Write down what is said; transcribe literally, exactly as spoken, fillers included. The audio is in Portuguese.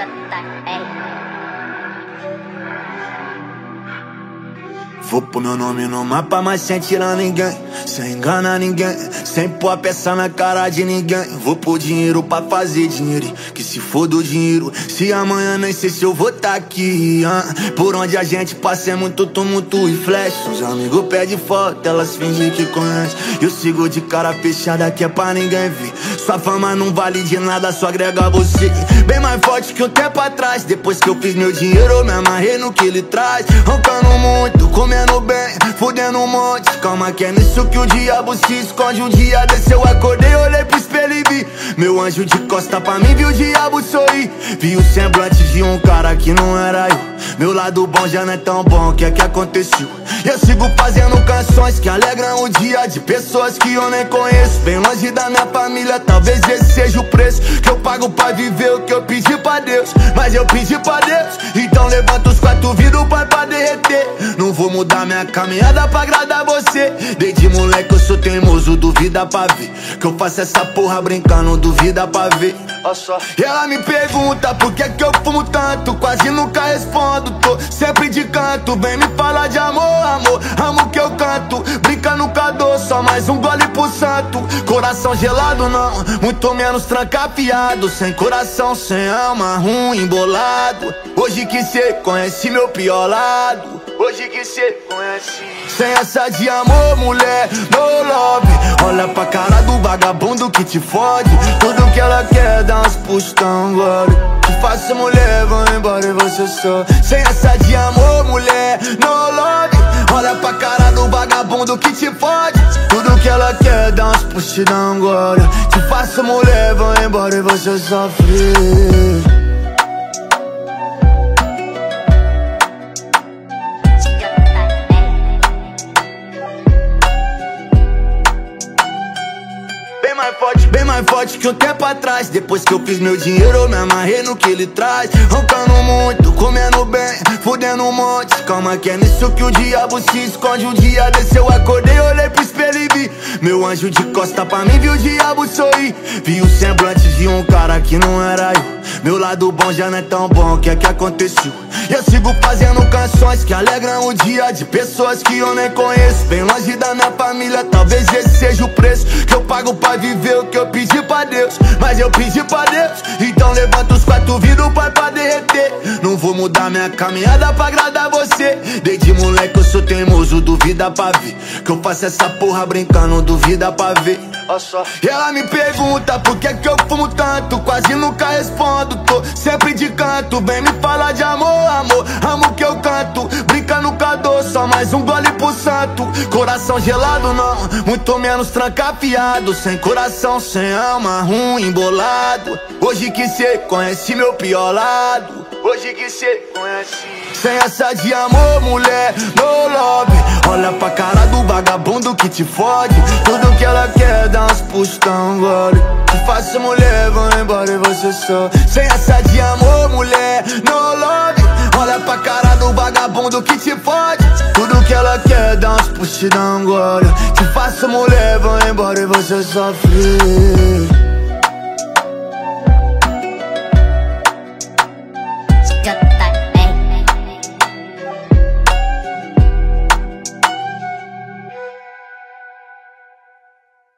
Vou pôr meu nome no mapa, mas sem tirar ninguém, sem enganar ninguém, sem pôr a peça na cara de ninguém. Vou pôr dinheiro pra fazer dinheiro, que se for do dinheiro, se amanhã nem sei se eu vou tá aqui, ah. Por onde a gente passa é muito tumulto e flash. Os amigos pedem foto, elas fingem que conhecem. Eu sigo de cara fechada que é pra ninguém ver. Sua fama não vale de nada, só agrega você. Bem mais forte que um tempo atrás. Depois que eu fiz meu dinheiro, eu me amarrei no que ele traz. Roncando muito, comendo bem, fudendo um monte. Calma que é nisso que o diabo se esconde. Um dia desse eu acordei, olhei pro espelho e vi meu anjo de costa pra mim, vi o diabo sorrir. Vi o semblante de um cara que não era eu. Meu lado bom já não é tão bom, o que é que aconteceu? Eu sigo fazendo canções que alegram o dia de pessoas que eu nem conheço. Bem longe da minha família, talvez esse seja o preço que eu pago pra viver o que eu pedi pra Deus. Mas eu pedi pra Deus, então levanta os quatro vidros, pai, pra derreter. Não vou mudar minha caminhada pra agradar você. Desde moleque eu sou teimoso, duvida pra ver que eu faço essa porra brincando, duvida pra ver. E ela me pergunta por que que eu fumo tanto, quase nunca respondo, tô sempre de canto. Vem me falar de amor, amor, amo que eu canto. Brinca no cadô, só mais um gole pro santo. Coração gelado não, muito menos trancafiado. Sem coração, sem alma, ruim, bolado. Hoje que cê conhece meu pior lado, hoje que cê conhece. Sem essa de amor, mulher, no love. Olha pra cara do vagabundo que te fode. Tudo que ela quer, dá uns pustão, gole. Te faço mulher, vão embora e você só. Sem essa de amor, mulher, no love. Olha pra cara do vagabundo que te fode. Tudo que ela quer, dá uns pustão, gole. Te faço mulher, vão embora e você sofre. Bem mais forte que um tempo atrás. Depois que eu fiz meu dinheiro, eu me amarrei no que ele traz. Roncando muito, comendo bem, fudendo um monte. Calma que é nisso que o diabo se esconde. Um dia desse eu acordei, olhei pro espelho e vi meu anjo de costa pra mim, vi o diabo sorrir. Vi o semblante de um cara que não era eu. Meu lado bom já não é tão bom, o que é que aconteceu? Eu sigo fazendo canções que alegram o dia de pessoas que eu nem conheço. Bem longe da minha família, talvez esse seja o preço que eu pago pra viver o que eu pedi pra Deus. Mas eu pedi pra Deus, então levanta os quatro vidros, pai, pra derreter. Não vou mudar minha caminhada pra agradar você. Desde moleque eu sou teimoso, duvida pra ver que eu faço essa porra brincando, duvida pra ver. E ela me pergunta por que que eu fumo tanto, quase nunca respondo, tô sempre de canto. Vem me falar de amor, amor, amo que eu canto. Brinca no cadô, só mais um gole pro santo. Coração gelado não, muito menos trancafiado. Sem coração, sem alma, ruim, bolado. Hoje que cê conhece meu pior lado, hoje que cê conhece. Sem essa de amor, mulher, no love. Olha pra cara do vagabundo que te fode. Tudo que ela quer, dá uns pustão, gole. Te faço mulher, vão embora e você só. Sem essa de amor, mulher, no love. Olha pra cara do vagabundo que te fode. Tudo que ela quer, dá uns pustão, gole. Te faço mulher, vão embora e você sofre.